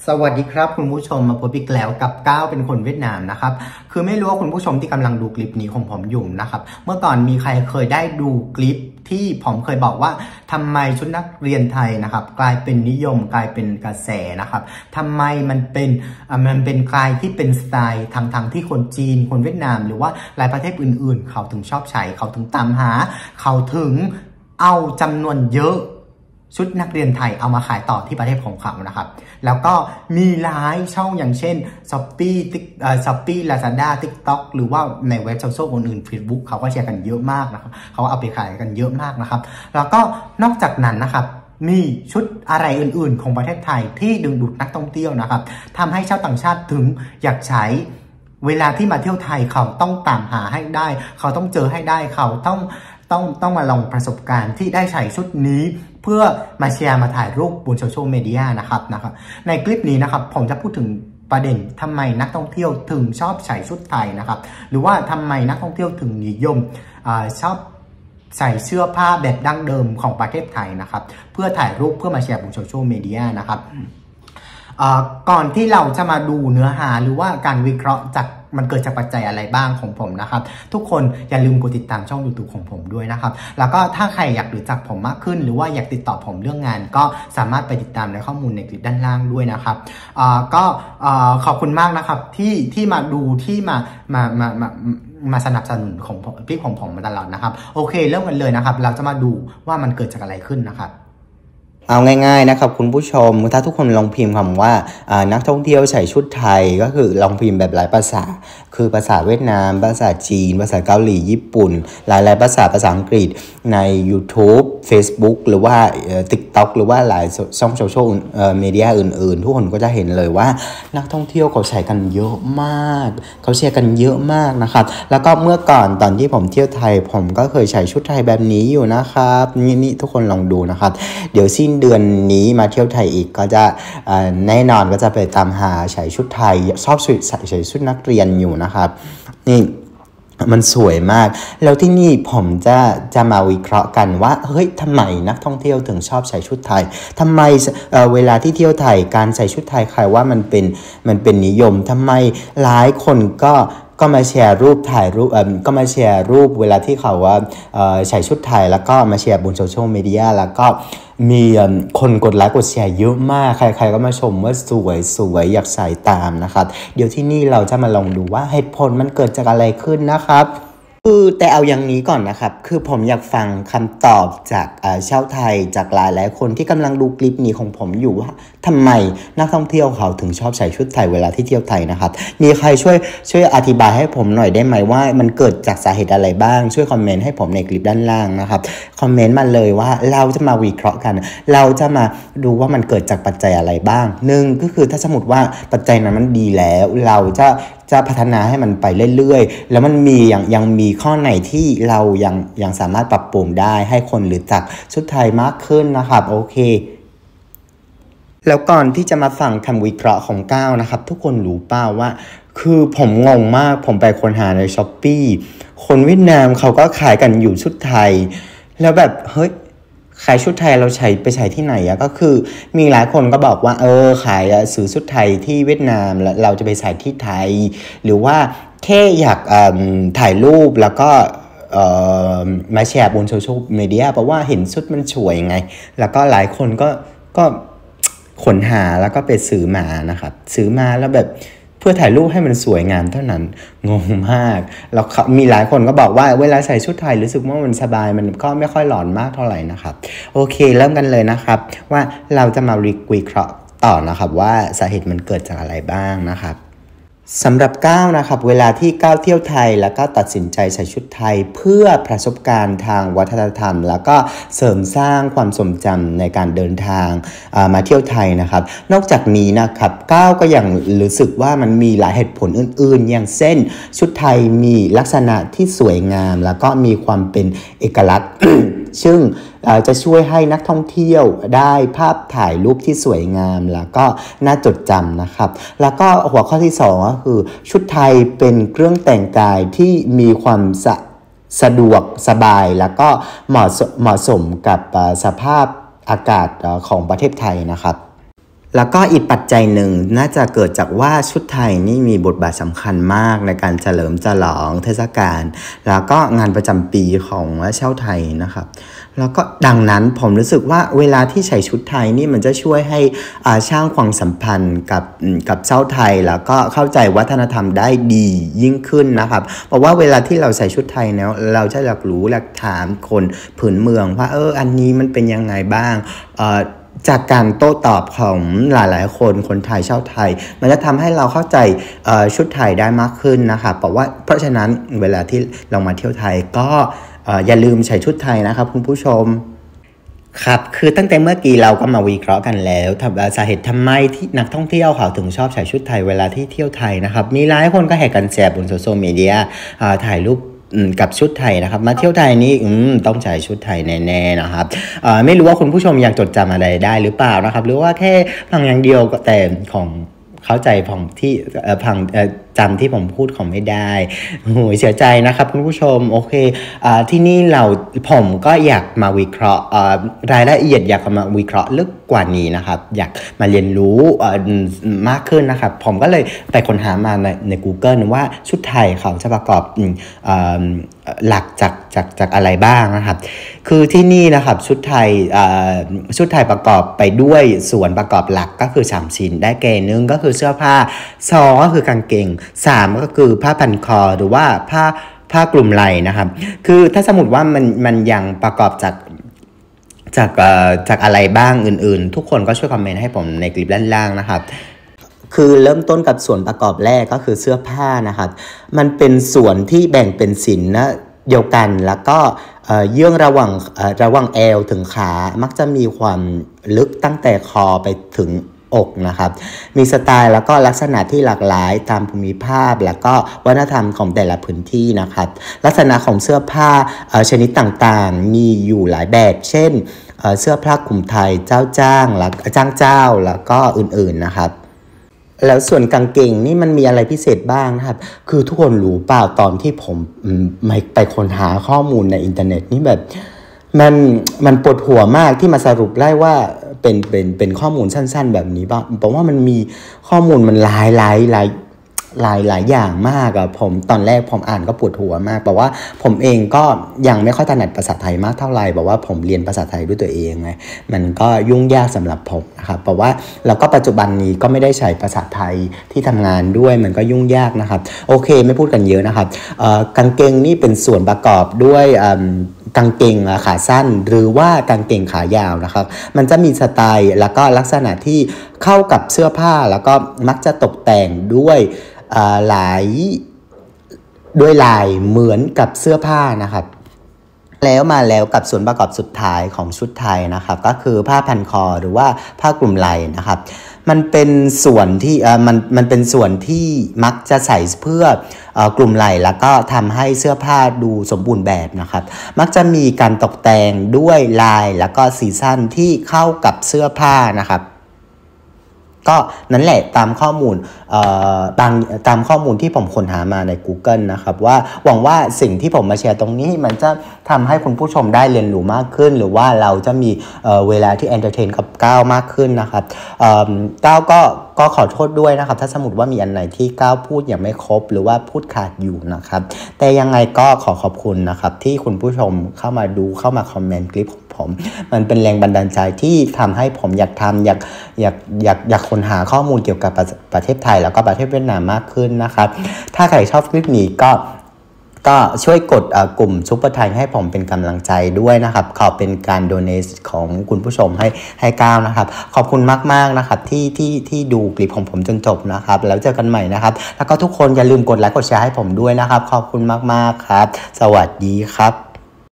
สวัสดีครับคุณผู้ชมมาพบอีกแล้วกับก้าวเป็นคนเวียดนามนะครับคือไม่รู้ว่าคุณผู้ชมที่กำลังดูคลิปนี้ของผมอยู่นะครับเมื่อก่อนมีใครเคยได้ดูคลิปที่ผมเคยบอกว่าทำไมชุดนักเรียนไทยนะครับกลายเป็นนิยมกลายเป็นกระแสนะครับทำไมมันเป็นกลายที่เป็นสไตล์ทางที่คนจีนคนเวียดนามหรือว่าหลายประเทศอื่นๆเขาถึงชอบใช้เขาถึงตามหาเขาถึงเอาจำนวนเยอะชุดนักเรียนไทยเอามาขายต่อที่ประเทศของเขานะครับแล้วก็มีหลายช่องอย่างเช่น Shopee Lazada TikTok หรือว่าในเว็บโซเชียลอื่นๆ Facebook เขาก็แชร์กันเยอะมากนะครับเขาเอาไปขายกันเยอะมากนะครับแล้วก็นอกจากนั้นนะครับมีชุดอะไรอื่นๆของประเทศไทยที่ดึงดูดนักท่องเที่ยวนะครับทำให้ชาวต่างชาติถึงอยากใช้เวลาที่มาเที่ยวไทยเขาต้องตามหาให้ได้เขาต้องเจอให้ได้เขาต้องมาลองประสบการณ์ที่ได้ใส่ชุดนี้เพื่อมาแชร์มาถ่ายรูปบนโซเชียลมีเดียนะครับในคลิปนี้นะครับผมจะพูดถึงประเด็นทำไมนักท่องเที่ยวถึงชอบใส่ชุดไทยนะครับหรือว่าทำไมนักท่องเที่ยวถึงนิยมชอบใส่เสื้อผ้าแบบดั้งเดิมของประเทศไทยนะครับเพื่อถ่ายรูปเพื่อมาแชร์บนโซเชียลมีเดียนะครับก่อนที่เราจะมาดูเนื้อหาหรือว่าการวิเคราะห์จากมันเกิดจากปัจจัยอะไรบ้างของผมนะครับทุกคนอย่าลืมกดติดตามช่อง YouTube ของผมด้วยนะครับแล้วก็ถ้าใครอยากรู้จักผมมากขึ้นหรือว่าอยากติดต่อผมเรื่องงานก็สามารถไปติดตามในข้อมูลในคลิปด้านล่างด้วยนะครับก็ขอบคุณมากนะครับที่มาดูที่มาสนับสนุนของพี่ของผมมาตลอดนะครับโอเคเริ่มกันเลยนะครับเราจะมาดูว่ามันเกิดจากอะไรขึ้นนะครับเอาง่ายๆนะครับคุณผู้ชมถ้าทุกคนลองพิมพ์คำว่านักท่องเที่ยวใส่ชุดไทยก็คือลองพิมพ์แบบหลายภาษาคือภาษาเวียดนามภาษาจีนภาษาเกาหลีญี่ปุ่นหลายๆภาษาอังกฤษใน YouTube Facebook หรือว่าTikTok หรือว่าหลายช่องโซเชียลมีเดียอื่นๆทุกคนก็จะเห็นเลยว่านักท่องเที่ยวเขาใส่กันเยอะมากเขาแชร์กันเยอะมากนะครับแล้วก็เมื่อก่อนตอนที่ผมเที่ยวไทยผมก็เคยใส่ชุดไทยแบบนี้อยู่นะครับนี่ทุกคนลองดูนะครับเดี๋ยวสิ้นเดือนนี้มาเที่ยวไทยอีกก็จะแน่นอนก็จะไปตามหาใส่ชุดไทยชอบใส่ชุดนักเรียนอยู่นะครับนี่มันสวยมากแล้วที่นี่ผมจะมาวิเคราะห์กันว่าเฮ้ยทำไมนักท่องเที่ยวถึงชอบใส่ชุดไทยทำไมเวลาที่เที่ยวไทยการใส่ชุดไทยใครว่ามันเป็นนิยมทำไมหลายคนก็มาแชร์รูปถ่ายรูปก็มาแชร์รูปเวลาที่เขาว่าใส่ชุดไทยแล้วก็มาแชร์บนโซเชียลมีเดียแล้วก็มีคนกดไลค์กดแชร์เยอะมากใครๆก็มาชมว่าสวยอยากใส่ตามนะครับเดี๋ยวที่นี่เราจะมาลองดูว่าเหตุผลมันเกิดจากอะไรขึ้นนะครับแต่เอาอย่างนี้ก่อนนะครับคือผมอยากฟังคำตอบจากชาวไทยจากหลายคนที่กำลังดูคลิปนี้ของผมอยู่ว่าทำไมนักท่องเที่ยวเขาถึงชอบใส่ชุดไทยเวลาที่เที่ยวไทยนะครับมีใครช่วยอธิบายให้ผมหน่อยได้ไหมว่ามันเกิดจากสาเหตุอะไรบ้างช่วยคอมเมนต์ให้ผมในคลิปด้านล่างนะครับคอมเมนต์มาเลยว่าเราจะมาวิเคราะห์กันเราจะมาดูว่ามันเกิดจากปัจจัยอะไรบ้างหนึ่งก็คือถ้าสมมติว่าปัจจัยนั้นมันดีแล้วเราจะพัฒนาให้มันไปเรื่อยๆแล้วมันมียังมีข้อไหนที่เรายังสามารถปรับปรุงได้ให้คนรู้จักชุดไทยมากขึ้นนะครับโอเคแล้วก่อนที่จะมาฟังคำวิเคราะห์ของก้าวนะครับทุกคนรู้เปล่าว่าคือผมงงมากผมไปค้นหาใน Shopee คนเวียดนามเขาก็ขายกันอยู่ชุดไทยแล้วแบบเฮ้ยขายชุดไทยเราไปใช้ที่ไหนอะก็คือมีหลายคนก็บอกว่าขายซื้อชุดไทยที่เวียดนามแล้วเราจะไปใส่ที่ไทยหรือว่าแค่อยากถ่ายรูปแล้วก็มาแชร์บนโซเชียลมีเดียเพราะว่าเห็นชุดมันสวยไงแล้วก็หลายคนก็ขนหาแล้วก็ไปซื้อมานะครับซื้อมาแล้วแบบเพื่อถ่ายรูปให้มันสวยงามเท่านั้นงงมากแล้วมีหลายคนก็บอกว่าเวลาใส่ชุดไทยรู้สึกว่ามันสบายมันก็ไม่ค่อยหลอนมากเท่าไหร่นะครับโอเคเริ่มกันเลยนะครับว่าเราจะมาวิเคราะห์ต่อนะครับว่าสาเหตุมันเกิดจากอะไรบ้างนะครับสำหรับก้าวนะครับเวลาที่ก้าวเที่ยวไทยแล้วก็ตัดสินใจใส่ชุดไทยเพื่อประสบการณ์ทางวัฒนธรรมแล้วก็เสริมสร้างความทรงจำในการเดินทางมาเที่ยวไทยนะครับนอกจากนี้นะครับก้าวก็ยังรู้สึกว่ามันมีหลายเหตุผลอื่นๆอย่างเช่นชุดไทยมีลักษณะที่สวยงามแล้วก็มีความเป็นเอกลักษณ์ ซึ่งจะช่วยให้นักท่องเที่ยวได้ภาพถ่ายรูปที่สวยงามแล้วก็น่าจดจำนะครับแล้วก็หัวข้อที่2ก็คือชุดไทยเป็นเครื่องแต่งกายที่มีความสะดวกสบายแล้วก็เหมาะสมกับสภาพอากาศของประเทศไทยนะครับแล้วก็อีกปัจจัยหนึ่งน่าจะเกิดจากว่าชุดไทยนี่มีบทบาทสำคัญมากในการเฉลิมฉลองเทศกาลแล้วก็งานประจำปีของชาวไทยนะครับแล้วก็ดังนั้นผมรู้สึกว่าเวลาที่ใส่ชุดไทยนี่มันจะช่วยให้สร้างความสัมพันธ์กับชาวไทยแล้วก็เข้าใจวัฒนธรรมได้ดียิ่งขึ้นนะครับเพราะว่าเวลาที่เราใส่ชุดไทยแล้วเราจะอยากรู้อยากถามคนพื้นเมืองว่าอันนี้มันเป็นยังไงบ้างจากการโต้ตอบของหลายๆคนไทยชาวไทยมันจะทำให้เราเข้าใจชุดไทยได้มากขึ้นนะคะเพราะฉะนั้นเวลาที่เรามาเที่ยวไทยก็อย่าลืมใส่ชุดไทยนะครับคุณผู้ชมครับคือตั้งแต่เมื่อกี้เราก็มาวิเคราะห์กันแล้วสาเหตุทำไมที่นักท่องเที่ยวเขาถึงชอบใส่ชุดไทยเวลาที่เที่ยวไทยนะครับมีหลายคนก็แห่กันแชร์บนโซเชียลมีเดียถ่ายรูปกับชุดไทยนะครับมาเที่ยวไทยนี่ต้องใส่ชุดไทยแน่ๆนะครับไม่รู้ว่าคุณผู้ชมอยากจดจำอะไรได้หรือเปล่านะครับหรือว่าแค่ฟังอย่างเดียวก็แต่ของเข้าใจผมที่จำที่ผมพูดของไม่ได้โอ้ยเสียใจนะครับคุณผู้ชมโอเคที่นี่ผมก็อยากมาวิเคราะห์รายละเอียดอยากมาวิเคราะห์ลึกกว่านี้นะครับอยากมาเรียนรู้มากขึ้นนะครับผมก็เลยไปค้นหามาใน Google ว่าชุดไทยเขาจะประกอบหลักจากอะไรบ้างนะครับคือที่นี่นะครับชุดไทยประกอบไปด้วยส่วนประกอบหลักก็คือ3ชิ้นได้แก่1ก็คือเสื้อผ้า2ก็คือกางเกง3ก็คือผ้าพันคอหรือว่าผ้ากลุ่มไหล่นะครับคือถ้าสมมติว่ามันยังประกอบจากอะไรบ้างอื่นๆทุกคนก็ช่วยคอมเมนต์ให้ผมในคลิปด้านล่างนะครับคือเริ่มต้นกับส่วนประกอบแรกก็คือเสื้อผ้านะครับมันเป็นส่วนที่แบ่งเป็นสินนะเดียวกันแล้วก็เยื่องระหว่างเอวถึงขามักจะมีความลึกตั้งแต่คอไปถึงอกนะครับมีสไตล์แล้วก็ลักษณะที่หลากหลายตามภูมิภาคแล้วก็วัฒนธรรมของแต่ละพื้นที่นะครับลักษณะของเสื้อผ้าชนิดต่างๆมีอยู่หลายแบบเช่นเสื้อผ้ากลุ่มไทยจ้างแล้วก็อื่นๆนะครับแล้วส่วนกางเกงนี่มันมีอะไรพิเศษบ้างนะครับคือทุกคนรู้เปล่าตอนที่ผมไปค้นหาข้อมูลในอินเทอร์เน็ตนี่แบบมันปวดหัวมากที่มาสรุปได้ว่าเป็นข้อมูลสั้นๆแบบนี้บ้างเพราะว่ามันมีข้อมูลมันหลายอย่างมากอะผมตอนแรกผมอ่านก็ปวดหัวมากบอกว่าผมเองก็ยังไม่ค่อยถนัดภาษาไทยมากเท่าไหร่บอกว่าผมเรียนภาษาไทยด้วยตัวเองไงมันก็ยุ่งยากสำหรับผมนะครับเพราะว่าแล้วก็ปัจจุบันนี้ก็ไม่ได้ใช้ภาษาไทยที่ทำงานด้วยมันก็ยุ่งยากนะครับโอเคไม่พูดกันเยอะนะครับกางเกงนี่เป็นส่วนประกอบด้วยกางเกงขาสั้นหรือว่ากางเกงขายาวนะครับมันจะมีสไตล์แล้วก็ลักษณะที่เข้ากับเสื้อผ้าแล้วก็มักจะตกแต่งด้วยลายเหมือนกับเสื้อผ้านะครับแล้วกับส่วนประกอบสุดท้ายของชุดไทยนะครับก็คือผ้าพันคอหรือว่าผ้ากลุ่มไหล่นะครับมันเป็นส่วนที่มักจะใส่เพื่อกลุ่มไหล่แล้วก็ทำให้เสื้อผ้าดูสมบูรณ์แบบนะครับมักจะมีการตกแต่งด้วยลายแล้วก็สีสันที่เข้ากับเสื้อผ้านะครับก็นั่นแหละตามข้อมูลที่ผมค้นหามาใน Google นะครับว่าหวังว่าสิ่งที่ผมมาแชร์ตรงนี้มันจะทำให้คุณผู้ชมได้เรียนรู้มากขึ้นหรือว่าเราจะมีเวลาที่ entertain กับก้าวมากขึ้นนะครับก้าวก็ขอโทษด้วยนะครับถ้าสมมติว่ามีอันไหนที่ก้าวพูดยังไม่ครบหรือว่าพูดขาดอยู่นะครับแต่ยังไงก็ขอบคุณนะครับที่คุณผู้ชมเข้ามาคอมเมนต์คลิปของผมมันเป็นแรงบันดาลใจที่ทำให้ผมอยากค้นหาข้อมูลเกี่ยวกับประเทศไทยแล้วก็ประเทศเวียดนามมากขึ้นนะครับถ้าใครชอบคลิปนี้ก็ช่วยกดกลุ่มซุปเปอร์ไทยให้ผมเป็นกำลังใจด้วยนะครับขอเป็นการโดเนทของคุณผู้ชมให้ก้าวนะครับขอบคุณมากๆนะครับที่ดูคลิปของผมจนจบนะครับแล้วเจอกันใหม่นะครับแล้วก็ทุกคนอย่าลืมกดไลค์กดแชร์ให้ผมด้วยนะครับขอบคุณมากๆครับสวัสดีครับ